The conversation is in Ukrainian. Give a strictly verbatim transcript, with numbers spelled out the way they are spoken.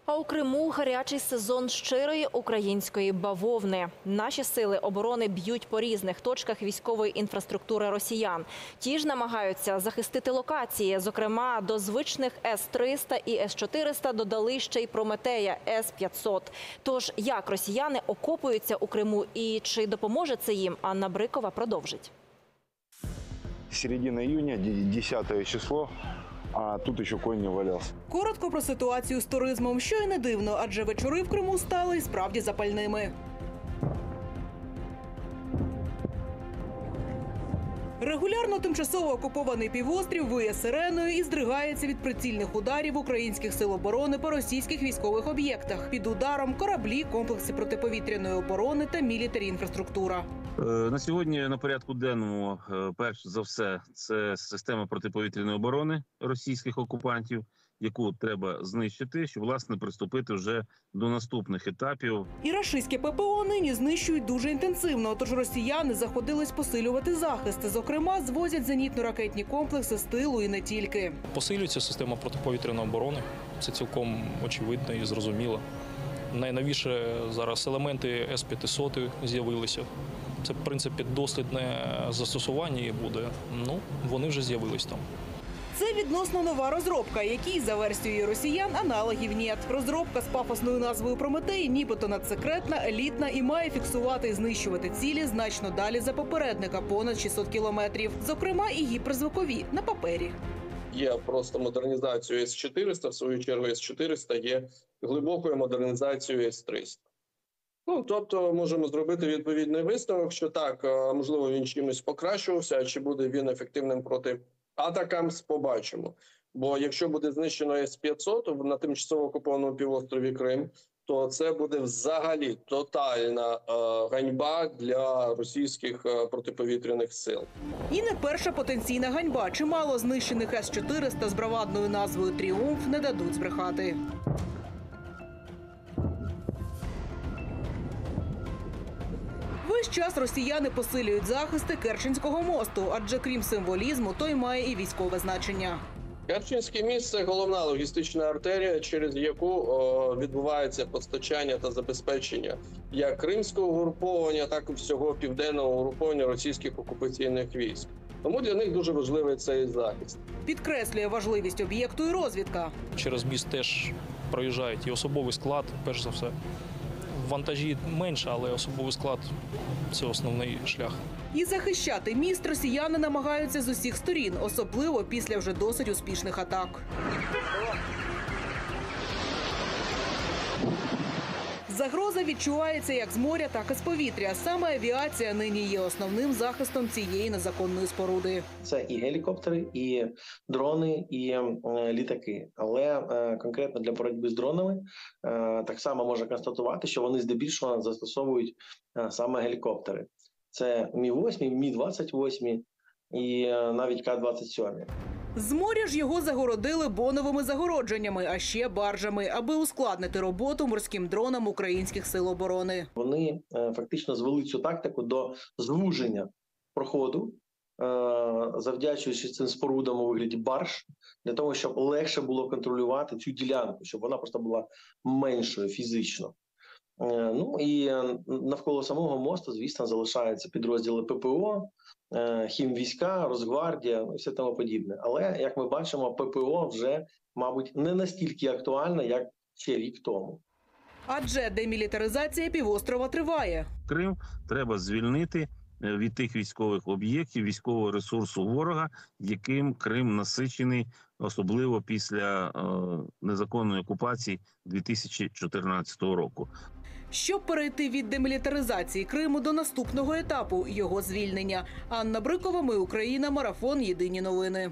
А у Криму гарячий сезон щирої української бавовни. Наші сили оборони б'ють по різних точках військової інфраструктури росіян. Ті ж намагаються захистити локації. Зокрема, до звичних С триста і С чотириста додали ще й Прометея С п'ятсот. Тож, як росіяни окопуються у Криму і чи допоможе це їм, Анна Брикова продовжить. Середина июня, десятое число, а тут еще конь не валялся. Коротко про ситуацію з туризмом, що й не дивно, адже вечори в Криму стали справді запальними. Регулярно тимчасово окупований півострів виє сиреною і здригається від прицільних ударів українських сил оборони по російських військових об'єктах. Під ударом кораблі, комплекси протиповітряної оборони та мілітарі інфраструктура. На сьогодні на порядку денному, перш за все, це система протиповітряної оборони російських окупантів, яку треба знищити, щоб, власне, приступити вже до наступних етапів. І рашистське ППО нині знищують дуже інтенсивно, тож росіяни заходились посилювати захист. Зокрема, звозять зенітно-ракетні комплекси з тилу і не тільки. Посилюється система протиповітряної оборони, це цілком очевидно і зрозуміло. Найновіше зараз елементи С п'ятсот з'явилися. Це, в принципі, дослідне застосування і буде. Ну, вони вже з'явились там. Це відносно нова розробка, якій, за версією росіян, аналогів нет. Розробка з пафосною назвою «Прометей» нібито надсекретна, елітна і має фіксувати і знищувати цілі значно далі за попередника, понад шістсот кілометрів. Зокрема, і гіперзвукові на папері. Є просто модернізацією С чотириста, в свою чергу С чотириста є глибокою модернізацією С триста. Ну, тобто, можемо зробити відповідний висновок, що так, можливо, він чимось покращувався, а чи буде він ефективним проти атакам, побачимо. Бо якщо буде знищено С п'ятсот на тимчасово окупованому півострові Крим, то це буде взагалі тотальна е, ганьба для російських е, протиповітряних сил. І не перша потенційна ганьба. Чимало знищених С чотириста з бравадною назвою «Тріумф» не дадуть збрехати. Весь час росіяни посилюють захисти Керченського мосту, адже крім символізму, той має і військове значення. Керченський міст – це головна логістична артерія, через яку о, відбувається постачання та забезпечення як кримського угруповання, так і всього південного угруповання російських окупаційних військ. Тому для них дуже важливий цей захист. Підкреслює важливість об'єкту і розвідка. Через міст теж проїжджають і особовий склад, перш за все. Вантажі менше, але особовий склад – це основний шлях. І захищати міст росіяни намагаються з усіх сторін, особливо після вже досить успішних атак. Загроза відчувається як з моря, так і з повітря. Саме авіація нині є основним захистом цієї незаконної споруди. Це і гелікоптери, і дрони, і е, літаки. Але е, конкретно для боротьби з дронами е, так само можна констатувати, що вони здебільшого застосовують е, саме гелікоптери. Це Мі вісім, Мі двадцять вісім і е, навіть К двадцять сім. З моря ж його загородили боновими загородженнями, а ще баржами, аби ускладнити роботу морським дронам українських сил оборони. Вони е, фактично звели цю тактику до звуження проходу, е, завдячуючи цим спорудам у вигляді барж, для того, щоб легше було контролювати цю ділянку, щоб вона просто була меншою фізично. Е, ну і навколо самого мосту, звісно, залишаються підрозділи ППО, хімвійська, Росгвардія, і все тому подібне. Але, як ми бачимо, ППО вже, мабуть, не настільки актуальна, як ще рік тому. Адже демілітаризація півострова триває. Крим треба звільнити від тих військових об'єктів, військового ресурсу ворога, яким Крим насичений, особливо після е, незаконної окупації дві тисячі чотирнадцятого року. Щоб перейти від демілітаризації Криму до наступного етапу – його звільнення. Анна Брикова, Ми Україна, Марафон, Єдині новини.